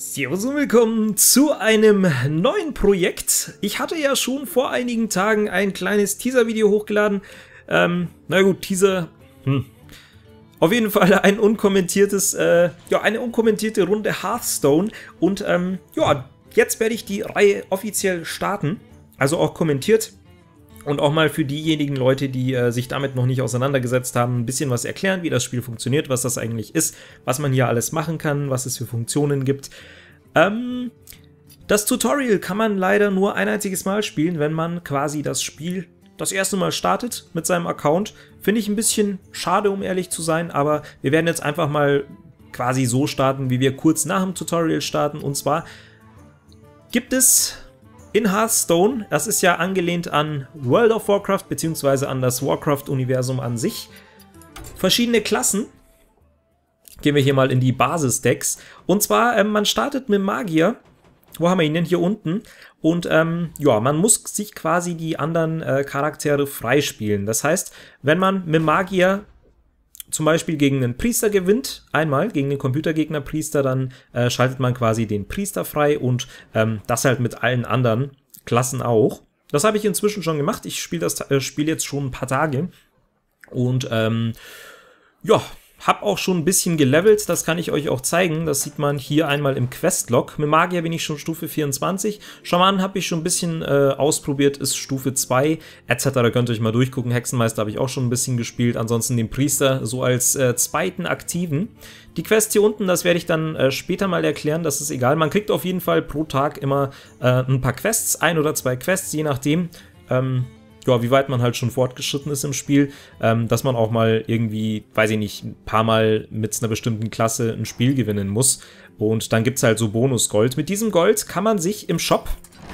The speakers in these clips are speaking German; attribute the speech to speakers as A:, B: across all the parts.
A: Servus und willkommen zu einem neuen Projekt. Ich hatte ja schon vor einigen Tagen ein kleines Teaser-Video hochgeladen. Na gut, Teaser. Auf jeden Fall ein unkommentiertes, eine unkommentierte Runde Hearthstone. Und ja, jetzt werde ich die Reihe offiziell starten. Also auch kommentiert. Und auch mal für diejenigen Leute, die sich damit noch nicht auseinandergesetzt haben, ein bisschen was erklären, wie das Spiel funktioniert, was das eigentlich ist, was man hier alles machen kann, was es für Funktionen gibt. Das Tutorial kann man leider nur ein einziges Mal spielen, wenn man quasi das Spiel das erste Mal startet mit seinem Account. Finde ich ein bisschen schade, um ehrlich zu sein, aber wir werden jetzt einfach mal quasi so starten, wie wir kurz nach dem Tutorial starten. Und zwar gibt es in Hearthstone, das ist ja angelehnt an World of Warcraft bzw. an das Warcraft-Universum an sich, verschiedene Klassen. Gehen wir hier mal in die Basis-Decks. Und zwar, man startet mit Magier. Wo haben wir ihn denn? Hier unten. Und ja, man muss sich quasi die anderen Charaktere freispielen. Das heißt, wenn man mit Magier zum Beispiel gegen einen Priester gewinnt, einmal gegen den Computergegner Priester, dann schaltet man quasi den Priester frei und das halt mit allen anderen Klassen auch. Das habe ich inzwischen schon gemacht. Ich spiele das Spiel jetzt schon ein paar Tage und ja, habe auch schon ein bisschen gelevelt. Das kann ich euch auch zeigen. Das sieht man hier einmal im Questlog. Mit Magier bin ich schon Stufe 24. Schamanen habe ich schon ein bisschen ausprobiert, ist Stufe 2 etc. Könnt ihr euch mal durchgucken. Hexenmeister habe ich auch schon ein bisschen gespielt. Ansonsten den Priester so als zweiten aktiven. Die Quest hier unten, das werde ich dann später mal erklären. Das ist egal. Man kriegt auf jeden Fall pro Tag immer ein paar Quests. 1 oder 2 Quests, je nachdem. Ja, wie weit man halt schon fortgeschritten ist im Spiel, dass man auch mal irgendwie, weiß ich nicht, ein paar Mal mit einer bestimmten Klasse ein Spiel gewinnen muss. Und dann gibt es halt so Bonus-Gold. Mit diesem Gold kann man sich im Shop,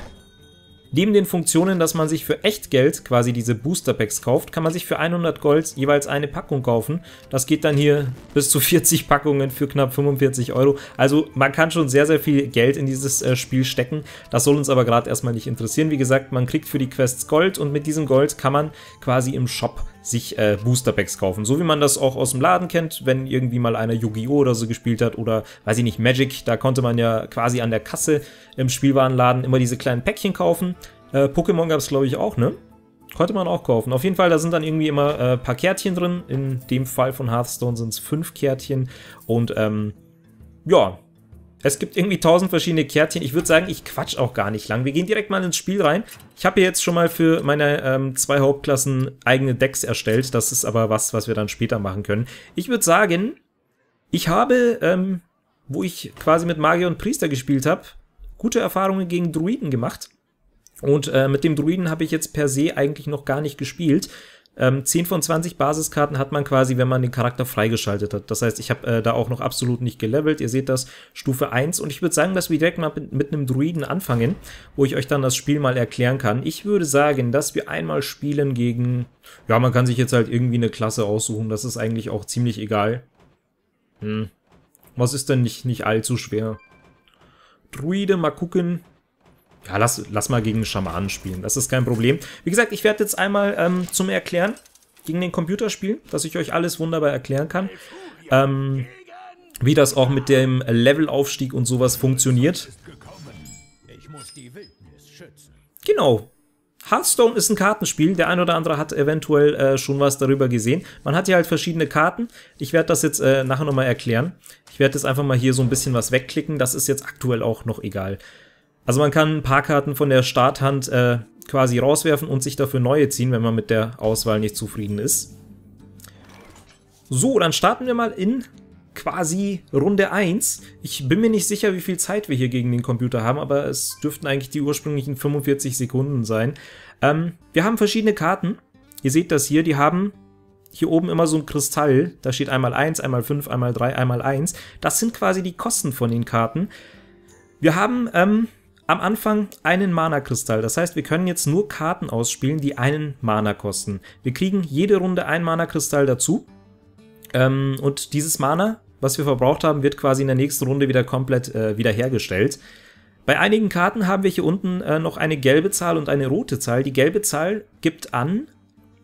A: neben den Funktionen, dass man sich für Echtgeld quasi diese Booster-Packs kauft, kann man sich für 100 Gold jeweils eine Packung kaufen. Das geht dann hier bis zu 40 Packungen für knapp 45 Euro. Also man kann schon sehr, sehr viel Geld in dieses Spiel stecken. Das soll uns aber gerade erstmal nicht interessieren. Wie gesagt, man kriegt für die Quests Gold und mit diesem Gold kann man quasi im Shop sich Booster-Packs kaufen. So wie man das auch aus dem Laden kennt, wenn irgendwie mal einer Yu-Gi-Oh! Oder so gespielt hat oder, weiß ich nicht, Magic. Da konnte man ja quasi an der Kasse im Spielwarenladen immer diese kleinen Päckchen kaufen. Pokémon gab es, glaube ich, auch, ne? Konnte man auch kaufen. Auf jeden Fall, da sind dann irgendwie immer ein paar Kärtchen drin. In dem Fall von Hearthstone sind es 5 Kärtchen. Und ja, es gibt irgendwie 1000 verschiedene Kärtchen. Ich würde sagen, ich quatsch auch gar nicht lang. Wir gehen direkt mal ins Spiel rein. Ich habe jetzt schon mal für meine 2 Hauptklassen eigene Decks erstellt. Das ist aber was wir dann später machen können. Ich würde sagen, ich habe, wo ich quasi mit Magier und Priester gespielt habe, gute Erfahrungen gegen Druiden gemacht. Und mit dem Druiden habe ich jetzt per se eigentlich noch gar nicht gespielt. 10 von 20 Basiskarten hat man quasi, wenn man den Charakter freigeschaltet hat. Das heißt, ich habe da auch noch absolut nicht gelevelt. Ihr seht das, Stufe 1. Und ich würde sagen, dass wir direkt mal mit einem Druiden anfangen, wo ich euch dann das Spiel mal erklären kann. Ich würde sagen, dass wir einmal spielen gegen... Ja, man kann sich jetzt halt irgendwie eine Klasse aussuchen. Das ist eigentlich auch ziemlich egal. Was ist denn nicht allzu schwer? Druide, mal gucken... Ja, lass mal gegen Schamanen spielen. Das ist kein Problem. Wie gesagt, ich werde jetzt einmal zum Erklären gegen den Computer spielen, dass ich euch alles wunderbar erklären kann. Wie das auch mit dem Levelaufstieg und sowas funktioniert. Genau. Hearthstone ist ein Kartenspiel. Der ein oder andere hat eventuell schon was darüber gesehen. Man hat hier halt verschiedene Karten. Ich werde das jetzt nachher nochmal erklären. Ich werde jetzt einfach mal hier so ein bisschen was wegklicken. Das ist jetzt aktuell auch noch egal. Also man kann ein paar Karten von der Starthand quasi rauswerfen und sich dafür neue ziehen, wenn man mit der Auswahl nicht zufrieden ist. So, dann starten wir mal in quasi Runde 1. Ich bin mir nicht sicher, wie viel Zeit wir hier gegen den Computer haben, aber es dürften eigentlich die ursprünglichen 45 Sekunden sein. Wir haben verschiedene Karten. Ihr seht das hier, die haben hier oben immer so ein Kristall. Da steht einmal 1, einmal 5, einmal 3, einmal 1. Das sind quasi die Kosten von den Karten. Wir haben am Anfang einen Mana-Kristall. Das heißt, wir können jetzt nur Karten ausspielen, die einen Mana kosten. Wir kriegen jede Runde einen Mana-Kristall dazu. Und dieses Mana, was wir verbraucht haben, wird quasi in der nächsten Runde wieder komplett wiederhergestellt. Bei einigen Karten haben wir hier unten noch eine gelbe Zahl und eine rote Zahl. Die gelbe Zahl gibt an,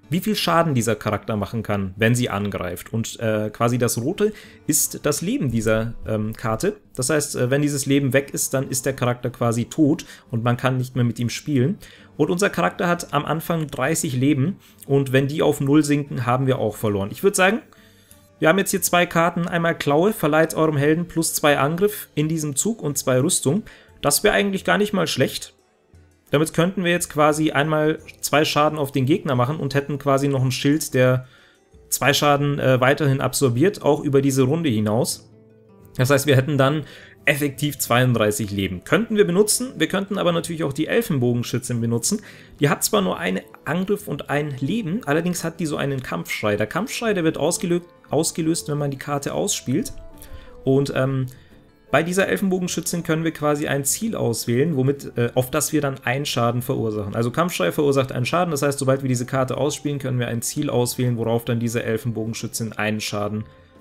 A: wie viel Schaden dieser Charakter machen kann, wenn sie angreift. Und quasi das Rote ist das Leben dieser Karte. Das heißt, wenn dieses Leben weg ist, dann ist der Charakter quasi tot und man kann nicht mehr mit ihm spielen. Und unser Charakter hat am Anfang 30 Leben und wenn die auf 0 sinken, haben wir auch verloren. Ich würde sagen, wir haben jetzt hier 2 Karten. Einmal Klaue, verleiht eurem Helden plus 2 Angriff in diesem Zug und 2 Rüstung. Das wäre eigentlich gar nicht mal schlecht. Damit könnten wir jetzt quasi einmal 2 Schaden auf den Gegner machen und hätten quasi noch ein Schild, der 2 Schaden weiterhin absorbiert, auch über diese Runde hinaus. Das heißt, wir hätten dann effektiv 32 Leben. Könnten wir benutzen, wir könnten aber natürlich auch die Elfenbogenschützin benutzen. Die hat zwar nur einen Angriff und ein Leben, allerdings hat die so einen Kampfschrei. Der Kampfschrei, der wird ausgelöst, wenn man die Karte ausspielt. Und bei dieser Elfenbogenschützin können wir quasi ein Ziel auswählen, womit, auf das wir dann einen Schaden verursachen. Also Kampfschrei verursacht einen Schaden, das heißt, sobald wir diese Karte ausspielen, können wir ein Ziel auswählen, worauf dann diese Elfenbogenschützin einen Schaden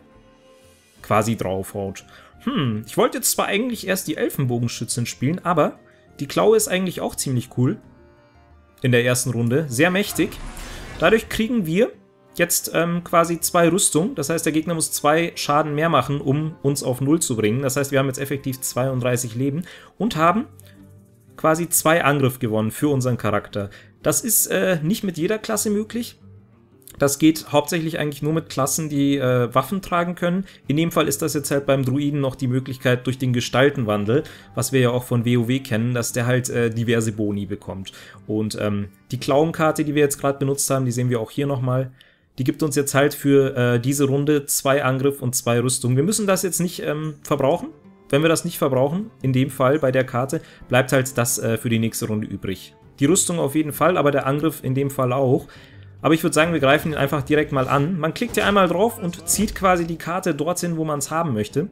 A: quasi draufhaut. Ich wollte jetzt zwar eigentlich erst die Elfenbogenschützin spielen, aber die Klaue ist eigentlich auch ziemlich cool in der ersten Runde, sehr mächtig. Dadurch kriegen wir jetzt quasi 2 Rüstung, das heißt, der Gegner muss 2 Schaden mehr machen, um uns auf 0 zu bringen. Das heißt, wir haben jetzt effektiv 32 Leben und haben quasi 2 Angriff gewonnen für unseren Charakter. Das ist nicht mit jeder Klasse möglich. Das geht hauptsächlich eigentlich nur mit Klassen, die Waffen tragen können. In dem Fall ist das jetzt halt beim Druiden noch die Möglichkeit durch den Gestaltenwandel, was wir ja auch von WoW kennen, dass der halt diverse Boni bekommt. Und die Klauenkarte, die wir jetzt gerade benutzt haben, die sehen wir auch hier nochmal. Die gibt uns jetzt halt für diese Runde 2 Angriff und 2 Rüstung. Wir müssen das jetzt nicht verbrauchen. Wenn wir das nicht verbrauchen, in dem Fall bei der Karte, bleibt halt das für die nächste Runde übrig. Die Rüstung auf jeden Fall, aber der Angriff in dem Fall auch. Aber ich würde sagen, wir greifen ihn einfach direkt mal an. Man klickt hier einmal drauf und zieht quasi die Karte dorthin, wo man es haben möchte.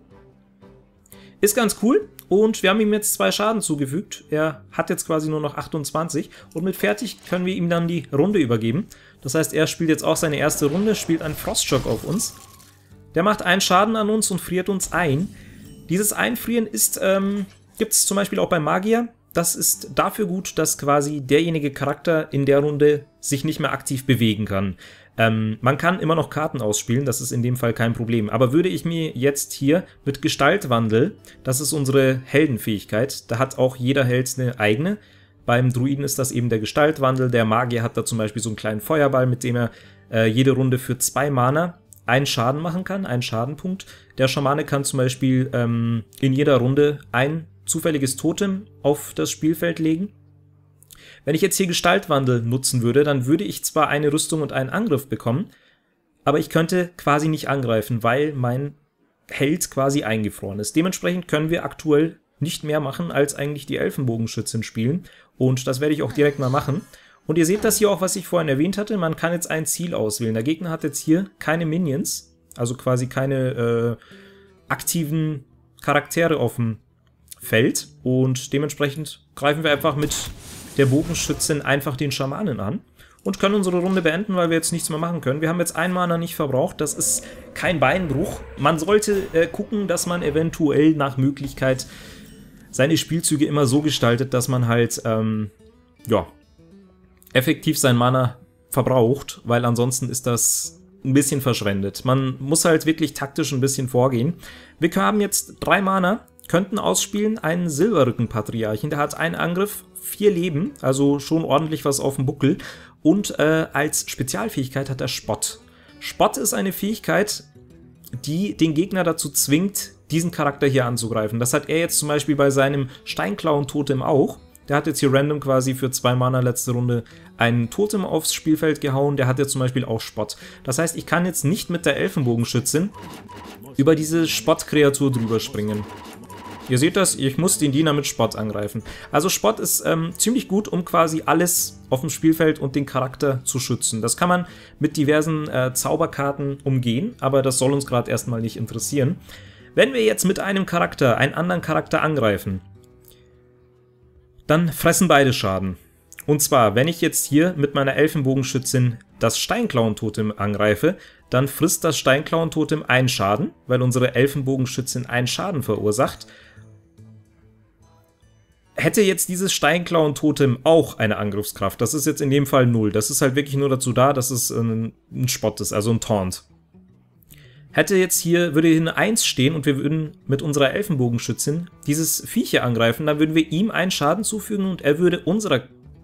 A: Ist ganz cool und wir haben ihm jetzt 2 Schaden zugefügt. Er hat jetzt quasi nur noch 28 und mit fertig können wir ihm dann die Runde übergeben. Das heißt, er spielt jetzt auch seine erste Runde, spielt einen Frostschock auf uns. Der macht einen Schaden an uns und friert uns ein. Dieses Einfrieren ist, gibt es zum Beispiel auch beim Magier. Das ist dafür gut, dass quasi derjenige Charakter in der Runde sich nicht mehr aktiv bewegen kann. Man kann immer noch Karten ausspielen, das ist in dem Fall kein Problem. Aber würde ich mir jetzt hier mit Gestaltwandel, das ist unsere Heldenfähigkeit, da hat auch jeder Held eine eigene. Beim Druiden ist das eben der Gestaltwandel, der Magier hat da zum Beispiel so einen kleinen Feuerball, mit dem er jede Runde für 2 Mana einen Schaden machen kann, einen Schadenpunkt. Der Schamane kann zum Beispiel in jeder Runde ein zufälliges Totem auf das Spielfeld legen. Wenn ich jetzt hier Gestaltwandel nutzen würde, dann würde ich zwar eine Rüstung und einen Angriff bekommen, aber ich könnte quasi nicht angreifen, weil mein Held quasi eingefroren ist. Dementsprechend können wir aktuell nicht mehr machen, als eigentlich die Elfenbogenschützin spielen. Und das werde ich auch direkt mal machen. Und ihr seht das hier auch, was ich vorhin erwähnt hatte. Man kann jetzt ein Ziel auswählen. Der Gegner hat jetzt hier keine Minions, also quasi keine aktiven Charaktere auf dem Feld. Und dementsprechend greifen wir einfach mit der Bogenschützin einfach den Schamanen an und können unsere Runde beenden, weil wir jetzt nichts mehr machen können. Wir haben jetzt ein Mana nicht verbraucht, das ist kein Beinbruch. Man sollte gucken, dass man eventuell nach Möglichkeit seine Spielzüge immer so gestaltet, dass man halt ja, effektiv sein Mana verbraucht, weil ansonsten ist das ein bisschen verschwendet. Man muss halt wirklich taktisch ein bisschen vorgehen. Wir haben jetzt 3 Mana, könnten ausspielen einen Silberrücken-Patriarchen. Der hat einen Angriff, 4 Leben, also schon ordentlich was auf dem Buckel. Und als Spezialfähigkeit hat er Spott. Spott ist eine Fähigkeit, die den Gegner dazu zwingt, diesen Charakter hier anzugreifen. Das hat er jetzt zum Beispiel bei seinem Steinklauen-Totem auch. Der hat jetzt hier random quasi für 2 Mana letzte Runde einen Totem aufs Spielfeld gehauen. Der hat jetzt zum Beispiel auch Spott. Das heißt, ich kann jetzt nicht mit der Elfenbogenschützin über diese Spott-Kreatur drüber springen. Ihr seht das, ich muss den Diener mit Spott angreifen. Also Spott ist ziemlich gut, um quasi alles auf dem Spielfeld und den Charakter zu schützen. Das kann man mit diversen Zauberkarten umgehen, aber das soll uns gerade erstmal nicht interessieren. Wenn wir jetzt mit einem Charakter einen anderen Charakter angreifen, dann fressen beide Schaden. Und zwar, wenn ich jetzt hier mit meiner Elfenbogenschützin das Steinklauen-Totem angreife, dann frisst das Steinklauen-Totem einen Schaden, weil unsere Elfenbogenschützin einen Schaden verursacht. Hätte jetzt dieses Steinklauen-Totem auch eine Angriffskraft, das ist jetzt in dem Fall 0. Das ist halt wirklich nur dazu da, dass es ein Spott ist, also ein Taunt. Hätte jetzt hier, würde hier eine 1 stehen und wir würden mit unserer Elfenbogenschützin dieses Viech hier angreifen, dann würden wir ihm einen Schaden zufügen und er würde unserer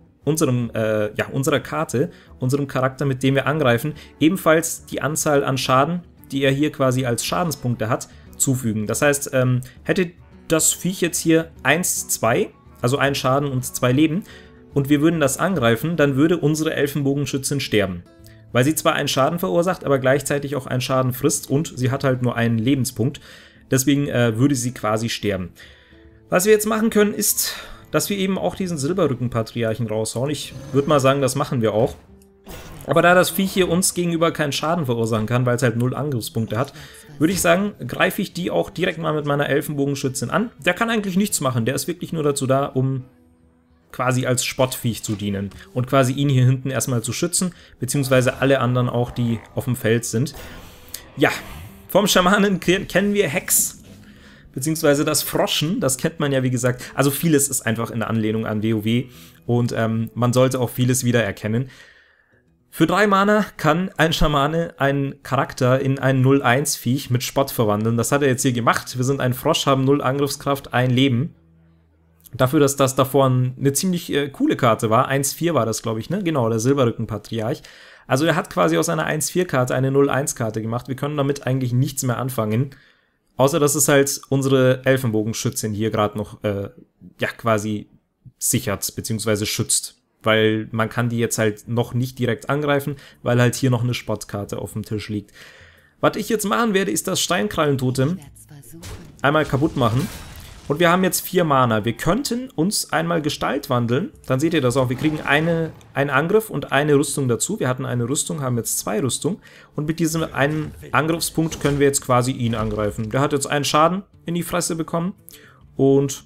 A: Karte, unserem Charakter, mit dem wir angreifen, ebenfalls die Anzahl an Schaden, die er hier quasi als Schadenspunkte hat, zufügen. Das heißt, hätte das Viech jetzt hier 1, 2, also ein Schaden und 2 Leben, und wir würden das angreifen, dann würde unsere Elfenbogenschützin sterben. Weil sie zwar einen Schaden verursacht, aber gleichzeitig auch einen Schaden frisst und sie hat halt nur einen Lebenspunkt. Deswegen würde sie quasi sterben. Was wir jetzt machen können, ist, dass wir eben auch diesen Silberrücken-Patriarchen raushauen. Ich würde mal sagen, das machen wir auch. Aber da das Viech hier uns gegenüber keinen Schaden verursachen kann, weil es halt 0 Angriffspunkte hat, würde ich sagen, greife ich die auch direkt mal mit meiner Elfenbogenschützin an. Der kann eigentlich nichts machen, der ist wirklich nur dazu da, um quasi als Spottviech zu dienen und quasi ihn hier hinten erstmal zu schützen, beziehungsweise alle anderen auch, die auf dem Feld sind. Ja, vom Schamanen kennen wir Hex, beziehungsweise das Froschen, das kennt man ja wie gesagt, also vieles ist einfach in Anlehnung an WoW und man sollte auch vieles wiedererkennen. Für 3 Mana kann ein Schamane einen Charakter in ein 0-1-Viech mit Spott verwandeln. Das hat er jetzt hier gemacht. Wir sind ein Frosch, haben 0 Angriffskraft, 1 Leben. Dafür, dass das davor eine ziemlich coole Karte war. 1-4 war das, glaube ich, ne? Genau, der Silberrücken-Patriarch. Also er hat quasi aus einer 1-4-Karte eine 0-1-Karte gemacht. Wir können damit eigentlich nichts mehr anfangen. Außer, dass es halt unsere Elfenbogenschützin hier gerade noch, quasi sichert, beziehungsweise schützt. Weil man kann die jetzt halt noch nicht direkt angreifen, weil halt hier noch eine Spottkarte auf dem Tisch liegt. Was ich jetzt machen werde, ist das Steinkrallentotem einmal kaputt machen. Und wir haben jetzt 4 Mana. Wir könnten uns einmal Gestalt wandeln. Dann seht ihr das auch. Wir kriegen einen Angriff und eine Rüstung dazu. Wir hatten eine Rüstung, haben jetzt 2 Rüstung. Und mit diesem einen Angriffspunkt können wir jetzt quasi ihn angreifen. Der hat jetzt einen Schaden in die Fresse bekommen. Und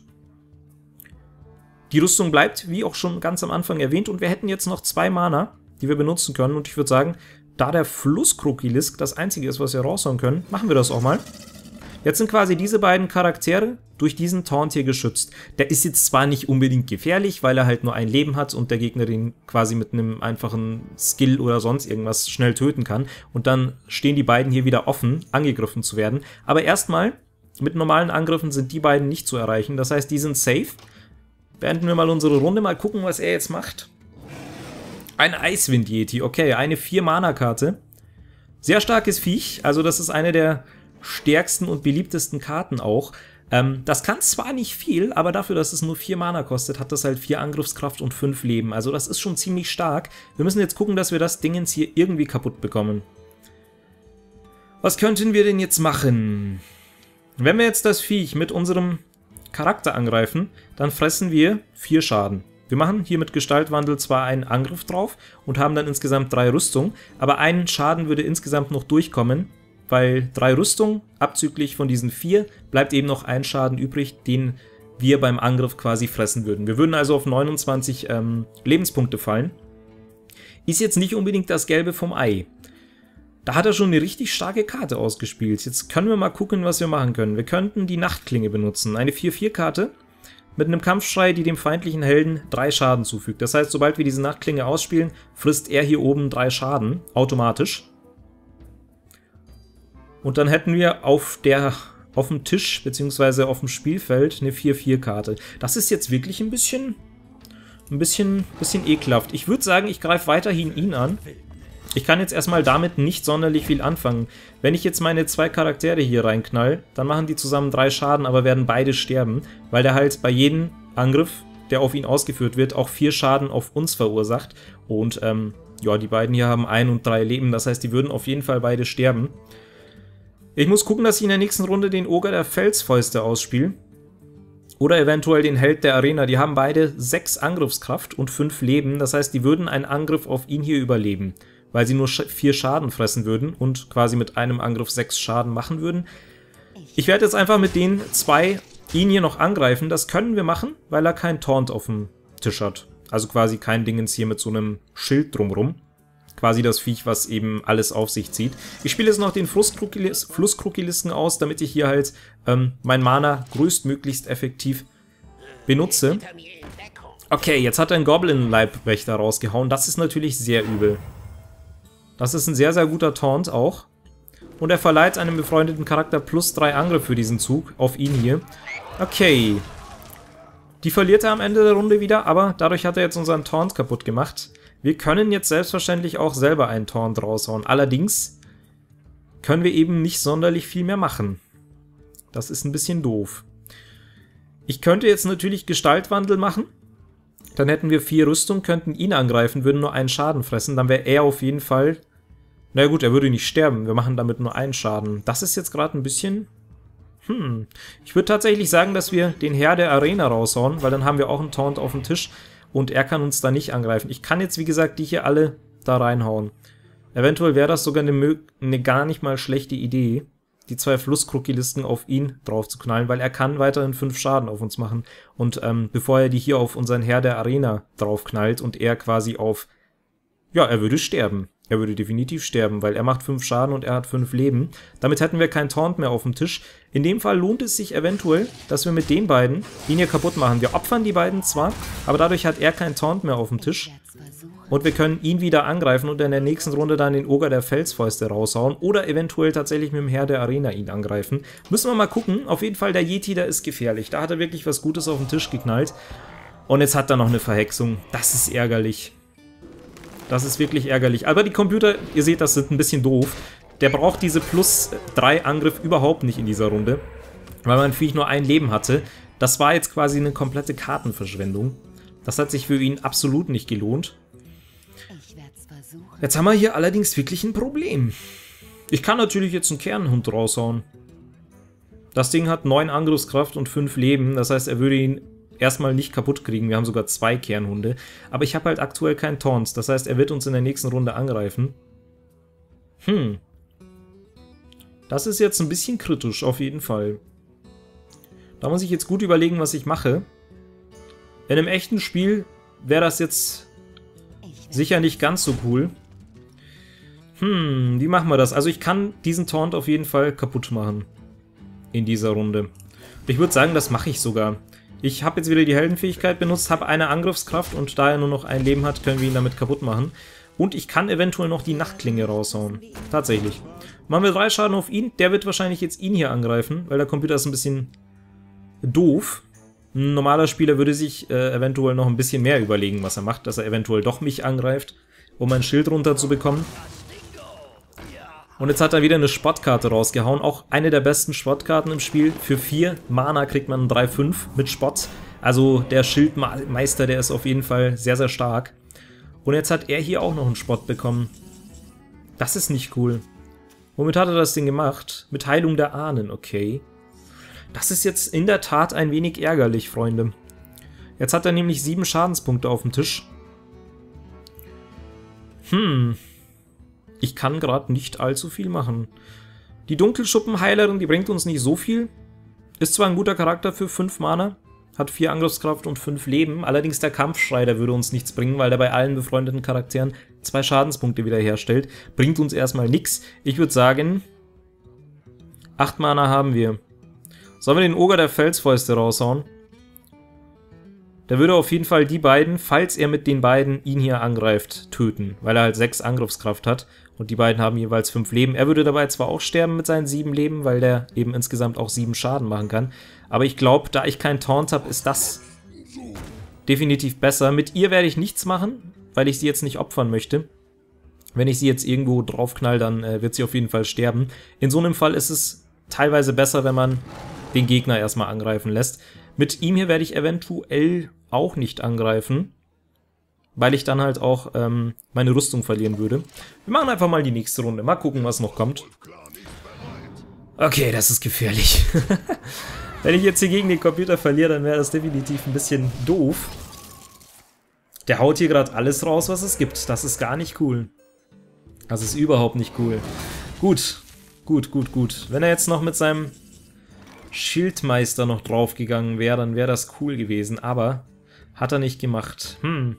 A: die Rüstung bleibt, wie auch schon ganz am Anfang erwähnt. Und wir hätten jetzt noch 2 Mana, die wir benutzen können. Und ich würde sagen, da der Flusskrokodilisk das einzige ist, was wir raushauen können, machen wir das auch mal. Jetzt sind quasi diese beiden Charaktere durch diesen Taunt hier geschützt. Der ist jetzt zwar nicht unbedingt gefährlich, weil er halt nur ein Leben hat und der Gegner den quasi mit einem einfachen Skill oder sonst irgendwas schnell töten kann. Und dann stehen die beiden hier wieder offen, angegriffen zu werden. Aber erstmal, mit normalen Angriffen sind die beiden nicht zu erreichen. Das heißt, die sind safe. Beenden wir mal unsere Runde, mal gucken, was er jetzt macht. Ein Eiswind-Yeti, okay, eine 4-Mana-Karte. Sehr starkes Viech, also das ist eine der stärksten und beliebtesten Karten auch. Das kann zwar nicht viel, aber dafür, dass es nur 4 Mana kostet, hat das halt 4 Angriffskraft und 5 Leben. Also das ist schon ziemlich stark. Wir müssen jetzt gucken, dass wir das Dingens hier irgendwie kaputt bekommen. Was könnten wir denn jetzt machen? Wenn wir jetzt das Viech mit unserem Charakter angreifen, dann fressen wir 4 Schaden. Wir machen hier mit Gestaltwandel zwar einen Angriff drauf und haben dann insgesamt 3 Rüstung, aber einen Schaden würde insgesamt noch durchkommen, weil 3 Rüstung, abzüglich von diesen 4, bleibt eben noch ein Schaden übrig, den wir beim Angriff quasi fressen würden. Wir würden also auf 29 Lebenspunkte fallen. Ist jetzt nicht unbedingt das Gelbe vom Ei. Da hat er schon eine richtig starke Karte ausgespielt. Jetzt können wir mal gucken, was wir machen können. Wir könnten die Nachtklinge benutzen. Eine 4-4-Karte mit einem Kampfschrei, die dem feindlichen Helden 3 Schaden zufügt. Das heißt, sobald wir diese Nachtklinge ausspielen, frisst er hier oben 3 Schaden, automatisch. Und dann hätten wir auf dem Tisch, beziehungsweise auf dem Spielfeld, eine 4-4-Karte. Das ist jetzt wirklich ein bisschen ekelhaft. Ich würde sagen, ich greife weiterhin ihn an. Ich kann jetzt erstmal damit nicht sonderlich viel anfangen. Wenn ich jetzt meine 2 Charaktere hier reinknall, dann machen die zusammen 3 Schaden, aber werden beide sterben, weil der halt bei jedem Angriff, der auf ihn ausgeführt wird, auch 4 Schaden auf uns verursacht. Und ja, die beiden hier haben 1 und 3 Leben, das heißt, die würden auf jeden Fall beide sterben. Ich muss gucken, dass ich in der nächsten Runde den Oger der Felsfäuste ausspiele. Oder eventuell den Held der Arena. Die haben beide 6 Angriffskraft und 5 Leben, das heißt, die würden einen Angriff auf ihn hier überleben, weil sie nur 4 Schaden fressen würden und quasi mit einem Angriff 6 Schaden machen würden. Ich werde jetzt einfach mit den 2 ihn hier noch angreifen. Das können wir machen, weil er keinen Taunt auf dem Tisch hat. Also quasi kein Dingens hier mit so einem Schild drumrum. Quasi das Viech, was eben alles auf sich zieht. Ich spiele jetzt noch den Flusskrokilisken aus, damit ich hier halt mein Mana größtmöglichst effektiv benutze. Okay, jetzt hat er einen Goblin-Leibwächter rausgehauen. Das ist natürlich sehr übel. Das ist ein sehr, sehr guter Taunt auch. Und er verleiht einem befreundeten Charakter +3 Angriff für diesen Zug auf ihn hier. Okay. Die verliert er am Ende der Runde wieder, aber dadurch hat er jetzt unseren Taunt kaputt gemacht. Wir können jetzt selbstverständlich auch selber einen Taunt raushauen. Allerdings können wir eben nicht sonderlich viel mehr machen. Das ist ein bisschen doof. Ich könnte jetzt natürlich Gestaltwandel machen. Dann hätten wir 4 Rüstung, könnten ihn angreifen, würden nur einen Schaden fressen. Dann wäre er auf jeden Fall... Na gut, er würde nicht sterben. Wir machen damit nur einen Schaden. Das ist jetzt gerade ein bisschen... Ich würde tatsächlich sagen, dass wir den Herr der Arena raushauen, weil dann haben wir auch einen Taunt auf dem Tisch und er kann uns da nicht angreifen. Ich kann jetzt, wie gesagt, die hier alle da reinhauen. Eventuell wäre das sogar eine gar nicht mal schlechte Idee, die 2 Flusskrokodilisten auf ihn drauf zu knallen, weil er kann weiterhin 5 Schaden auf uns machen. Und bevor er die hier auf unseren Herr der Arena draufknallt und er quasi auf... Ja, er würde sterben. Er würde definitiv sterben, weil er macht 5 Schaden und er hat 5 Leben. Damit hätten wir keinen Taunt mehr auf dem Tisch. In dem Fall lohnt es sich eventuell, dass wir mit den beiden ihn hier kaputt machen. Wir opfern die beiden zwar, aber dadurch hat er keinen Taunt mehr auf dem Tisch. Und wir können ihn wieder angreifen und in der nächsten Runde dann den Oger der Felsfäuste raushauen. Oder eventuell tatsächlich mit dem Herr der Arena ihn angreifen. Müssen wir mal gucken. Auf jeden Fall, der Yeti, der ist gefährlich. Da hat er wirklich was Gutes auf den Tisch geknallt. Und jetzt hat er noch eine Verhexung. Das ist ärgerlich. Das ist wirklich ärgerlich. Aber die Computer, ihr seht, das sind ein bisschen doof. Der braucht diese +3 Angriff überhaupt nicht in dieser Runde. Weil mein Viech nur ein Leben hatte. Das war jetzt quasi eine komplette Kartenverschwendung. Das hat sich für ihn absolut nicht gelohnt. Jetzt haben wir hier allerdings wirklich ein Problem. Ich kann natürlich jetzt einen Kernhund raushauen. Das Ding hat 9 Angriffskraft und 5 Leben. Das heißt, er würde ihn erstmal nicht kaputt kriegen. Wir haben sogar 2 Kernhunde. Aber ich habe halt aktuell keinen Taunt. Das heißt, er wird uns in der nächsten Runde angreifen. Das ist jetzt ein bisschen kritisch, auf jeden Fall. Da muss ich jetzt gut überlegen, was ich mache. In einem echten Spiel wäre das jetzt sicher nicht ganz so cool. Wie machen wir das? Also ich kann diesen Taunt auf jeden Fall kaputt machen. In dieser Runde. Ich würde sagen, das mache ich sogar. Ich habe jetzt wieder die Heldenfähigkeit benutzt, habe eine Angriffskraft und da er nur noch ein Leben hat, können wir ihn damit kaputt machen. Und ich kann eventuell noch die Nachtklinge raushauen. Tatsächlich. Machen wir 3 Schaden auf ihn. Der wird wahrscheinlich jetzt ihn hier angreifen, weil der Computer ist ein bisschen doof. Ein normaler Spieler würde sich eventuell noch ein bisschen mehr überlegen, was er macht, dass er eventuell doch mich angreift, um ein Schild runterzubekommen. Und jetzt hat er wieder eine Spottkarte rausgehauen. Auch eine der besten Spottkarten im Spiel. Für 4 Mana kriegt man 3/5 mit Spott. Also der Schildmeister, der ist auf jeden Fall sehr, sehr stark. Und jetzt hat er hier auch noch einen Spott bekommen. Das ist nicht cool. Womit hat er das Ding gemacht? Mit Heilung der Ahnen, okay. Das ist jetzt in der Tat ein wenig ärgerlich, Freunde. Jetzt hat er nämlich 7 Schadenspunkte auf dem Tisch. Ich kann gerade nicht allzu viel machen. Die Dunkelschuppenheilerin, die bringt uns nicht so viel. Ist zwar ein guter Charakter für 5 Mana, hat 4 Angriffskraft und 5 Leben. Allerdings der Kampfschrei, der würde uns nichts bringen, weil der bei allen befreundeten Charakteren 2 Schadenspunkte wiederherstellt. Bringt uns erstmal nichts. Ich würde sagen, 8 Mana haben wir. Sollen wir den Oger der Felsfäuste raushauen? Der würde auf jeden Fall die beiden, falls er mit den beiden ihn hier angreift, töten. Weil er halt 6 Angriffskraft hat. Und die beiden haben jeweils 5 Leben. Er würde dabei zwar auch sterben mit seinen 7 Leben, weil der eben insgesamt auch 7 Schaden machen kann. Aber ich glaube, da ich keinen Taunt habe, ist das definitiv besser. Mit ihr werde ich nichts machen, weil ich sie jetzt nicht opfern möchte. Wenn ich sie jetzt irgendwo draufknall, dann wird sie auf jeden Fall sterben. In so einem Fall ist es teilweise besser, wenn man den Gegner erstmal angreifen lässt. Mit ihm hier werde ich eventuell auch nicht angreifen, weil ich dann halt auch meine Rüstung verlieren würde. Wir machen einfach mal die nächste Runde. Mal gucken, was noch kommt. Okay, das ist gefährlich. Wenn ich jetzt hier gegen den Computer verliere, dann wäre das definitiv ein bisschen doof. Der haut hier gerade alles raus, was es gibt. Das ist gar nicht cool. Das ist überhaupt nicht cool. Gut, gut, gut, gut. Wenn er jetzt noch mit seinem Schildmeister noch draufgegangen wäre, dann wäre das cool gewesen. Aber hat er nicht gemacht.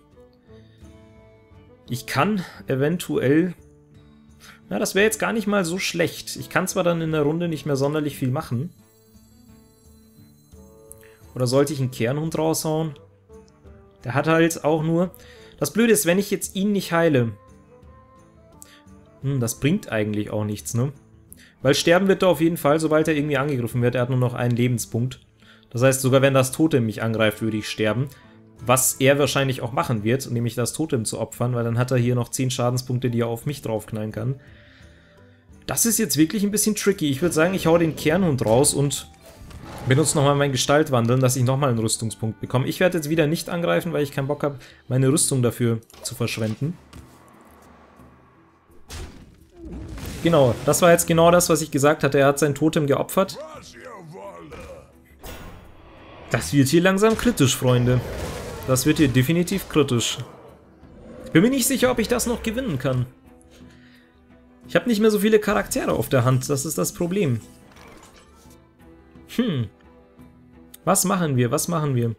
A: Ich kann eventuell... Na, das wäre jetzt gar nicht mal so schlecht. Ich kann zwar dann in der Runde nicht mehr sonderlich viel machen. Oder sollte ich einen Kernhund raushauen? Der hat halt auch nur... Das Blöde ist, wenn ich jetzt ihn nicht heile... das bringt eigentlich auch nichts, ne? Weil sterben wird er auf jeden Fall, sobald er irgendwie angegriffen wird. Er hat nur noch einen Lebenspunkt. Das heißt, sogar wenn das Totem mich angreift, würde ich sterben. Was er wahrscheinlich auch machen wird, nämlich das Totem zu opfern, weil dann hat er hier noch 10 Schadenspunkte, die er auf mich draufknallen kann. Das ist jetzt wirklich ein bisschen tricky. Ich würde sagen, ich hau den Kernhund raus und benutze nochmal mein Gestaltwandeln, dass ich nochmal einen Rüstungspunkt bekomme. Ich werde jetzt wieder nicht angreifen, weil ich keinen Bock habe, meine Rüstung dafür zu verschwenden. Genau, das war jetzt genau das, was ich gesagt hatte. Er hat sein Totem geopfert. Das wird hier langsam kritisch, Freunde. Das wird hier definitiv kritisch. Ich bin mir nicht sicher, ob ich das noch gewinnen kann. Ich habe nicht mehr so viele Charaktere auf der Hand, das ist das Problem. Was machen wir? Was machen wir?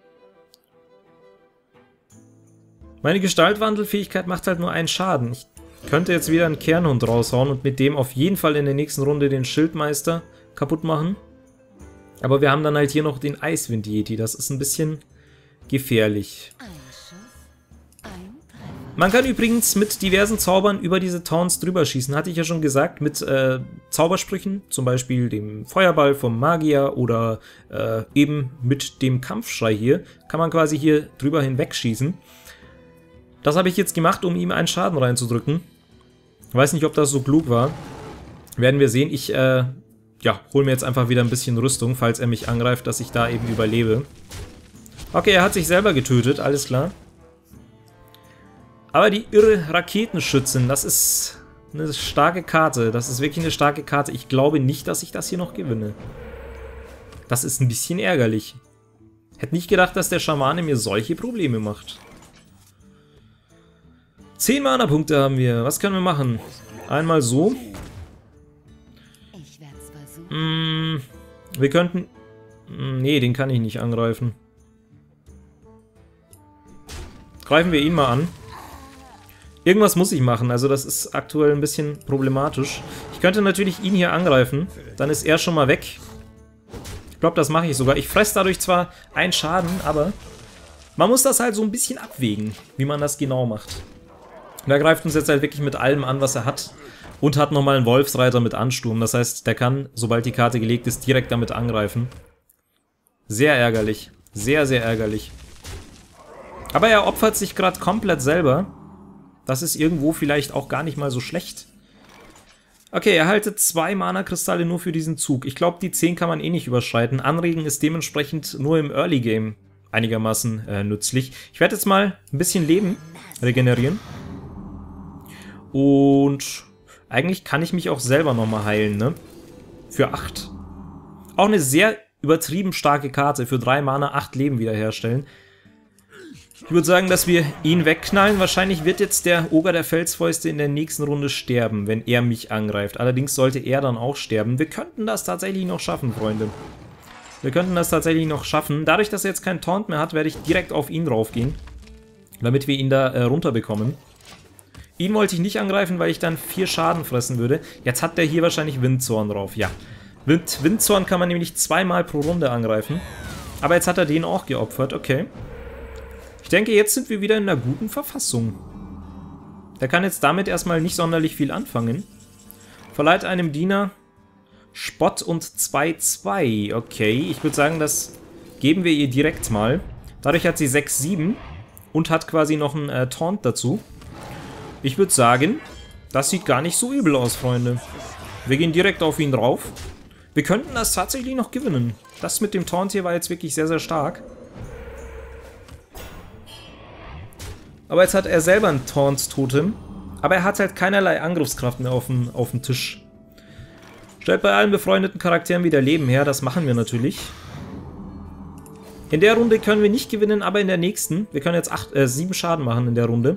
A: Meine Gestaltwandelfähigkeit macht halt nur einen Schaden. Ich könnte jetzt wieder einen Kernhund raushauen und mit dem auf jeden Fall in der nächsten Runde den Schildmeister kaputt machen. Aber wir haben dann halt hier noch den Eiswind-Yeti. Das ist ein bisschen gefährlich. Man kann übrigens mit diversen Zaubern über diese Taunts drüber schießen. Hatte ich ja schon gesagt, mit Zaubersprüchen. Zum Beispiel dem Feuerball vom Magier oder eben mit dem Kampfschrei hier. Kann man quasi hier drüber hinwegschießen. Das habe ich jetzt gemacht, um ihm einen Schaden reinzudrücken. Ich weiß nicht, ob das so klug war. Werden wir sehen. Ich ja, hole mir jetzt einfach wieder ein bisschen Rüstung, falls er mich angreift, dass ich da eben überlebe. Okay, er hat sich selber getötet, alles klar. Aber die irre Raketenschützin, das ist eine starke Karte. Das ist wirklich eine starke Karte. Ich glaube nicht, dass ich das hier noch gewinne. Das ist ein bisschen ärgerlich. Hätte nicht gedacht, dass der Schamane mir solche Probleme macht. 10 Mana-Punkte haben wir. Was können wir machen? Einmal so. Wir könnten... Nee, den kann ich nicht angreifen. Greifen wir ihn mal an. Irgendwas muss ich machen, also das ist aktuell ein bisschen problematisch. Ich könnte natürlich ihn hier angreifen, dann ist er schon mal weg. Ich glaube, das mache ich sogar. Ich fresse dadurch zwar einen Schaden, aber man muss das halt so ein bisschen abwägen, wie man das genau macht. Und er greift uns jetzt halt wirklich mit allem an, was er hat. Und hat nochmal einen Wolfsreiter mit Ansturm. Das heißt, der kann, sobald die Karte gelegt ist, direkt damit angreifen. Sehr ärgerlich. Sehr, sehr ärgerlich. Aber er opfert sich gerade komplett selber. Das ist irgendwo vielleicht auch gar nicht mal so schlecht. Okay, er erhaltet 2 Mana-Kristalle nur für diesen Zug. Ich glaube, die 10 kann man eh nicht überschreiten. Anregen ist dementsprechend nur im Early Game einigermaßen nützlich. Ich werde jetzt mal ein bisschen Leben regenerieren. Und eigentlich kann ich mich auch selber nochmal heilen, ne? Für 8. Auch eine sehr übertrieben starke Karte. Für 3 Mana 8 Leben wiederherstellen. Ich würde sagen, dass wir ihn wegknallen. Wahrscheinlich wird jetzt der Oger der Felsfäuste in der nächsten Runde sterben, wenn er mich angreift. Allerdings sollte er dann auch sterben. Wir könnten das tatsächlich noch schaffen, Freunde. Wir könnten das tatsächlich noch schaffen. Dadurch, dass er jetzt keinen Taunt mehr hat, werde ich direkt auf ihn draufgehen. Damit wir ihn da runterbekommen. Ihn wollte ich nicht angreifen, weil ich dann 4 Schaden fressen würde. Jetzt hat der hier wahrscheinlich Windzorn drauf. Ja, Windzorn kann man nämlich 2-mal pro Runde angreifen. Aber jetzt hat er den auch geopfert. Okay. Ich denke, jetzt sind wir wieder in einer guten Verfassung. Der kann jetzt damit erstmal nicht sonderlich viel anfangen. Verleiht einem Diener Spott und 2-2. Okay, ich würde sagen, das geben wir ihr direkt mal. Dadurch hat sie 6-7 und hat quasi noch einen Taunt dazu. Ich würde sagen, das sieht gar nicht so übel aus, Freunde. Wir gehen direkt auf ihn drauf. Wir könnten das tatsächlich noch gewinnen. Das mit dem Taunt hier war jetzt wirklich sehr, sehr stark. Aber jetzt hat er selber ein Taunt-Totem. Aber er hat halt keinerlei Angriffskraft mehr auf dem Tisch. Stellt bei allen befreundeten Charakteren wieder Leben her. Das machen wir natürlich. In der Runde können wir nicht gewinnen, aber in der nächsten. Wir können jetzt 7 Schaden machen in der Runde.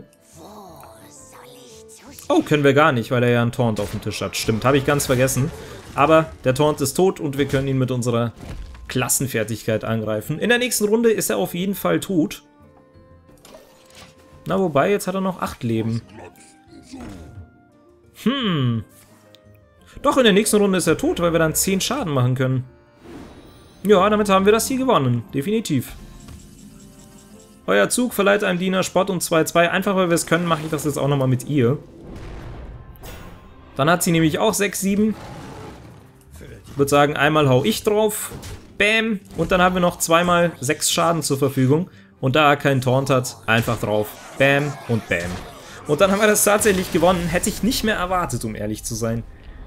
A: Oh, können wir gar nicht, weil er ja einen Taunt auf dem Tisch hat. Stimmt, habe ich ganz vergessen. Aber der Taunt ist tot und wir können ihn mit unserer Klassenfertigkeit angreifen. In der nächsten Runde ist er auf jeden Fall tot. Na, wobei, jetzt hat er noch 8 Leben. Doch, in der nächsten Runde ist er tot, weil wir dann 10 Schaden machen können. Ja, damit haben wir das hier gewonnen. Definitiv. Euer Zug verleiht einem Diener Spott und 2-2. Einfach weil wir es können, mache ich das jetzt auch nochmal mit ihr. Dann hat sie nämlich auch 6-7. Ich würde sagen, einmal hau ich drauf. Bam. Und dann haben wir noch zweimal 6 Schaden zur Verfügung. Und da er keinen Taunt hat, einfach drauf. Bam und Bam. Und dann haben wir das tatsächlich gewonnen. Hätte ich nicht mehr erwartet, um ehrlich zu sein.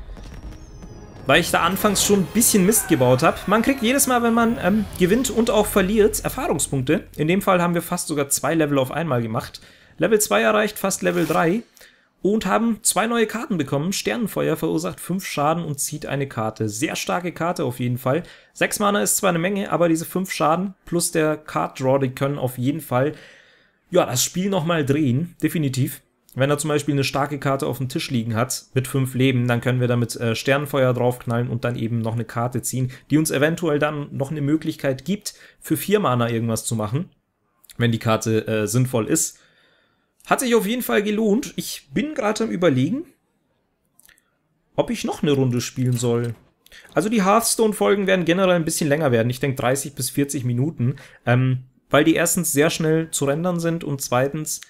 A: Weil ich da anfangs schon ein bisschen Mist gebaut habe. Man kriegt jedes Mal, wenn man gewinnt und auch verliert, Erfahrungspunkte. In dem Fall haben wir fast sogar 2 Level auf einmal gemacht. Level 2 erreicht, fast Level 3. Und haben 2 neue Karten bekommen. Sternenfeuer verursacht 5 Schaden und zieht eine Karte. Sehr starke Karte auf jeden Fall. 6 Mana ist zwar eine Menge, aber diese 5 Schaden plus der Card Draw, die können auf jeden Fall ja, das Spiel nochmal drehen. Definitiv. Wenn er zum Beispiel eine starke Karte auf dem Tisch liegen hat, mit 5 Leben, dann können wir damit Sternenfeuer draufknallen und dann eben noch eine Karte ziehen, die uns eventuell dann noch eine Möglichkeit gibt, für 4 Mana irgendwas zu machen, wenn die Karte sinnvoll ist. Hat sich auf jeden Fall gelohnt. Ich bin gerade am Überlegen, ob ich noch eine Runde spielen soll. Also die Hearthstone-Folgen werden generell ein bisschen länger werden. Ich denke 30 bis 40 Minuten, weil die erstens sehr schnell zu rendern sind und zweitens